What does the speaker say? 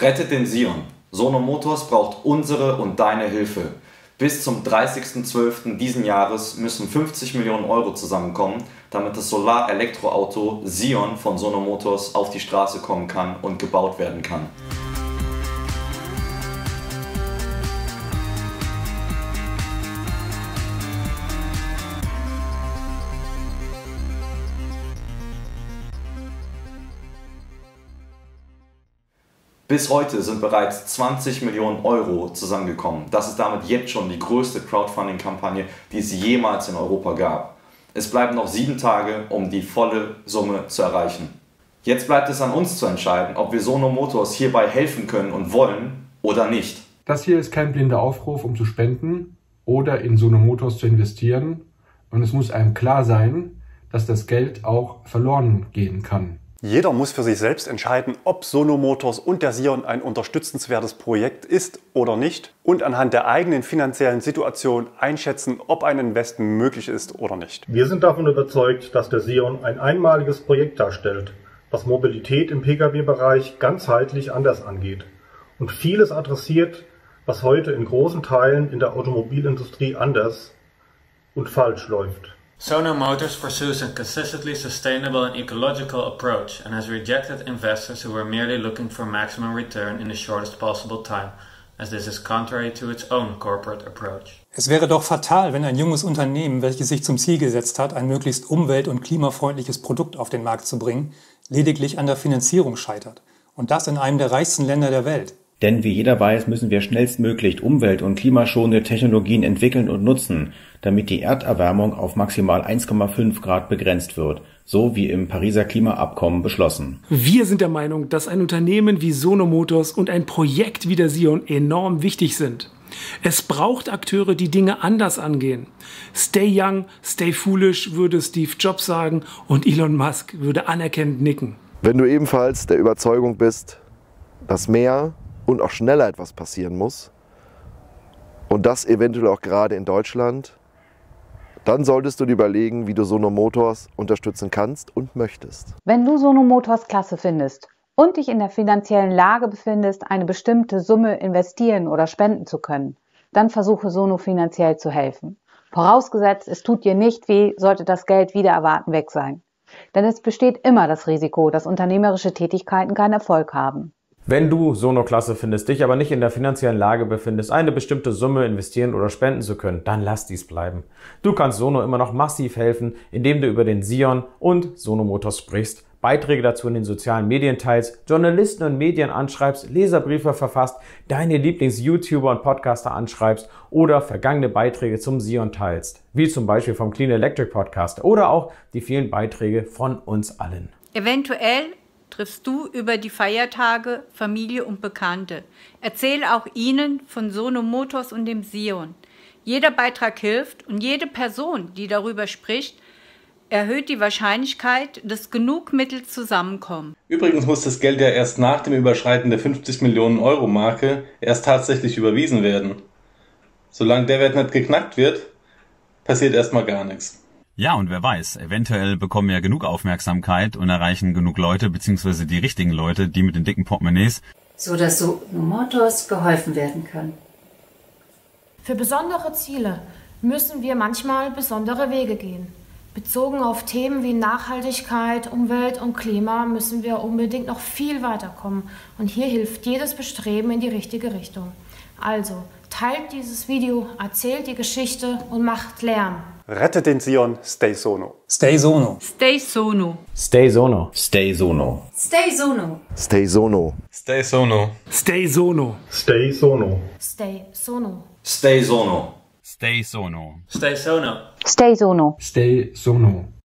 Rettet den Sion. Sono Motors braucht unsere und deine Hilfe. Bis zum 30.12. diesen Jahres müssen 50 Millionen Euro zusammenkommen, damit das Solar-Elektroauto Sion von Sono Motors auf die Straße kommen kann und gebaut werden kann. Bis heute sind bereits 20 Millionen Euro zusammengekommen. Das ist damit jetzt schon die größte Crowdfunding-Kampagne, die es jemals in Europa gab. Es bleiben noch 7 Tage, um die volle Summe zu erreichen. Jetzt bleibt es an uns zu entscheiden, ob wir Sono Motors hierbei helfen können und wollen oder nicht. Das hier ist kein blinder Aufruf, um zu spenden oder in Sono Motors zu investieren. Und es muss einem klar sein, dass das Geld auch verloren gehen kann. Jeder muss für sich selbst entscheiden, ob Sono Motors und der Sion ein unterstützenswertes Projekt ist oder nicht und anhand der eigenen finanziellen Situation einschätzen, ob ein Investment möglich ist oder nicht. Wir sind davon überzeugt, dass der Sion ein einmaliges Projekt darstellt, was Mobilität im Pkw-Bereich ganzheitlich anders angeht und vieles adressiert, was heute in großen Teilen in der Automobilindustrie anders und falsch läuft. Sono Motors pursues a consistently sustainable and ecological approach and has rejected investors who were merely looking for maximum return in the shortest possible time, as this is contrary to its own corporate approach. Es wäre doch fatal, wenn ein junges Unternehmen, welches sich zum Ziel gesetzt hat, ein möglichst umwelt- und klimafreundliches Produkt auf den Markt zu bringen, lediglich an der Finanzierung scheitert. Und das in einem der reichsten Länder der Welt. Denn wie jeder weiß, müssen wir schnellstmöglich umwelt- und klimaschonende Technologien entwickeln und nutzen, damit die Erderwärmung auf maximal 1,5 Grad begrenzt wird, so wie im Pariser Klimaabkommen beschlossen. Wir sind der Meinung, dass ein Unternehmen wie Sono Motors und ein Projekt wie der Sion enorm wichtig sind. Es braucht Akteure, die Dinge anders angehen. Stay young, stay foolish, würde Steve Jobs sagen, und Elon Musk würde anerkennend nicken. Wenn du ebenfalls der Überzeugung bist, dass mehr und auch schneller etwas passieren muss und das eventuell auch gerade in Deutschland, dann solltest du dir überlegen, wie du Sono Motors unterstützen kannst und möchtest. Wenn du Sono Motors klasse findest und dich in der finanziellen Lage befindest, eine bestimmte Summe investieren oder spenden zu können, dann versuche Sono finanziell zu helfen. Vorausgesetzt, es tut dir nicht weh, sollte das Geld wider Erwarten weg sein. Denn es besteht immer das Risiko, dass unternehmerische Tätigkeiten keinen Erfolg haben. Wenn du Sono klasse findest, dich aber nicht in der finanziellen Lage befindest, eine bestimmte Summe investieren oder spenden zu können, dann lass dies bleiben. Du kannst Sono immer noch massiv helfen, indem du über den Sion und Sono Motors sprichst, Beiträge dazu in den sozialen Medien teilst, Journalisten und Medien anschreibst, Leserbriefe verfasst, deine Lieblings-YouTuber und Podcaster anschreibst oder vergangene Beiträge zum Sion teilst, wie zum Beispiel vom Clean Electric Podcast oder auch die vielen Beiträge von uns allen. Eventuell triffst du über die Feiertage Familie und Bekannte. Erzähle auch ihnen von Sono Motors und dem Sion. Jeder Beitrag hilft und jede Person, die darüber spricht, erhöht die Wahrscheinlichkeit, dass genug Mittel zusammenkommen. Übrigens muss das Geld ja erst nach dem Überschreiten der 50 Millionen Euro Marke erst tatsächlich überwiesen werden. Solange der Wert nicht geknackt wird, passiert erstmal gar nichts. Ja, und wer weiß, eventuell bekommen wir ja genug Aufmerksamkeit und erreichen genug Leute, beziehungsweise die richtigen Leute, die mit den dicken Portemonnaies, so dass Sono Motors geholfen werden kann. Für besondere Ziele müssen wir manchmal besondere Wege gehen. Bezogen auf Themen wie Nachhaltigkeit, Umwelt und Klima müssen wir unbedingt noch viel weiterkommen. Und hier hilft jedes Bestreben in die richtige Richtung. Also, teilt dieses Video, erzählt die Geschichte und macht Lärm. Rettet den Sion, stay Sono. Stay Sono. Stay Sono. Stay Sono. Stay Sono. Stay Sono. Stay Sono. Stay Sono. Stay Sono. Stay Sono. Stay Sono. Stay Sono. Stay Sono. Stay Sono. Stay Sono. Stay Sono.